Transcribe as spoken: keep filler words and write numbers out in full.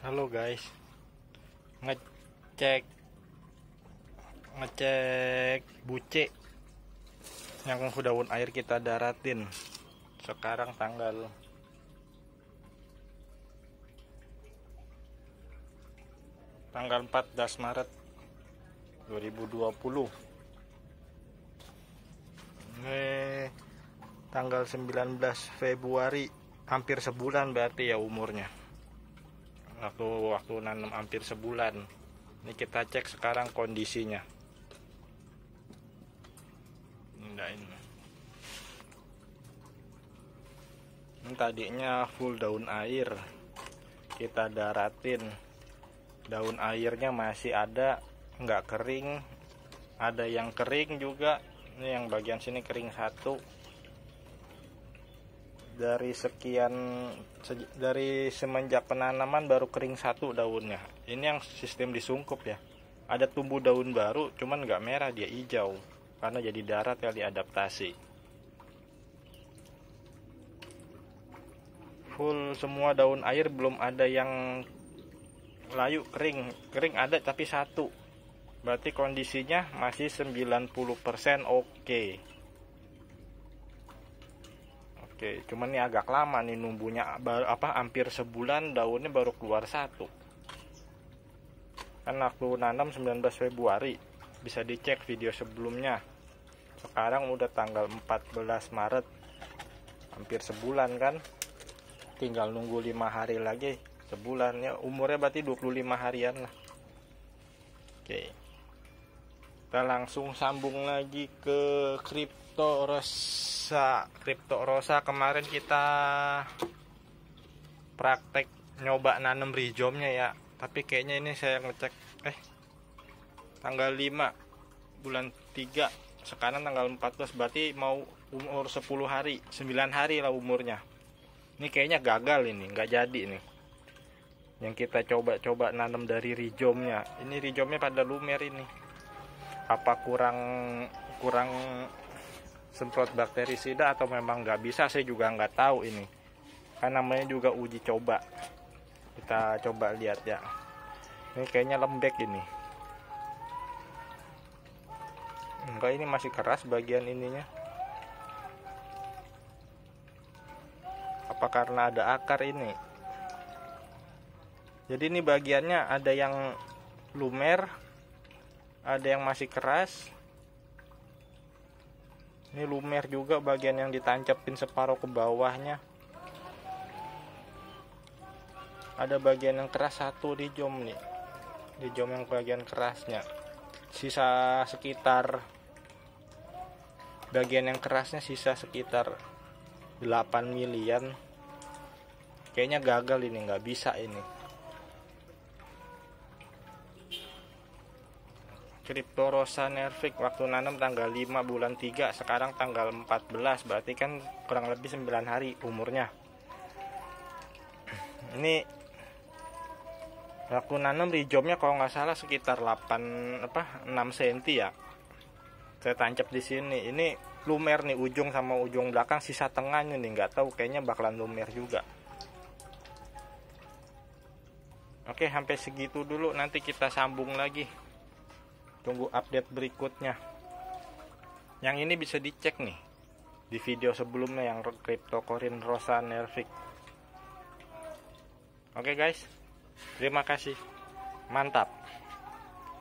Halo guys, ngecek ngecek buce yang daun air kita daratin. Sekarang tanggal tanggal empat belas Maret dua ribu dua puluh. Ini tanggal sembilan belas Februari, hampir sebulan berarti ya umurnya. Waktu waktu nanam hampir sebulan. Ini kita cek sekarang kondisinya. Nah, ini. Ini tadinya full daun air. Kita daratin. Daun airnya masih ada, nggak kering. Ada yang kering juga. Ini yang bagian sini kering satu. Dari sekian dari semenjak penanaman baru kering satu daunnya. Ini yang sistem disungkup ya. Ada tumbuh daun baru, cuman nggak merah, dia hijau karena jadi darat kali adaptasi. Full semua daun air, belum ada yang layu kering. Kering ada tapi satu. Berarti kondisinya masih sembilan puluh persen oke. Oke, cuman ini agak lama nih numbuhnya, apa hampir sebulan daunnya baru keluar satu. Kan waktu nanam sembilan belas Februari, bisa dicek video sebelumnya. Sekarang udah tanggal empat belas Maret, hampir sebulan kan. Tinggal nunggu lima hari lagi, sebulan ya, umurnya berarti dua puluh lima harian lah. Oke. Kita langsung sambung lagi ke Crypto Rosa. Crypto Rosa kemarin kita praktek nyoba nanam rhizomnya ya. Tapi kayaknya ini saya ngecek eh tanggal lima bulan tiga, sekarang tanggal empat belas, berarti mau umur sepuluh hari, sembilan hari lah umurnya. Ini kayaknya gagal, ini nggak jadi nih. Yang kita coba-coba nanam dari rhizomnya. Ini rhizomnya pada lumer ini. Apa kurang kurang semprot bakterisida atau memang nggak bisa, saya juga nggak tahu ini. Kan namanya juga uji coba. Kita coba lihat ya. Ini kayaknya lembek ini. Enggak, ini masih keras bagian ininya. Apa karena ada akar ini? Jadi ini bagiannya ada yang lumer, ada yang masih keras. Ini lumer juga bagian yang ditancapin separuh ke bawahnya. Ada bagian yang keras satu di rhizom nih. Rhizom yang bagian kerasnya. Sisa sekitar bagian yang kerasnya sisa sekitar delapan milian. Kayaknya gagal ini, nggak bisa ini. Crypto Rosa Nervik waktu nanam tanggal lima bulan tiga, sekarang tanggal empat belas, berarti kan kurang lebih sembilan hari umurnya. Ini waktu nanam rhizomnya kalau nggak salah sekitar delapan apa enam senti ya. Saya tancap di sini. Ini lumer nih ujung sama ujung belakang, sisa tengahnya nih nggak tahu, kayaknya bakalan lumer juga. Oke, sampai segitu dulu, nanti kita sambung lagi. Tunggu update berikutnya. Yang ini bisa dicek nih di video sebelumnya yang Cryptocorin Rosa Nervik. Oke guys, terima kasih, mantap.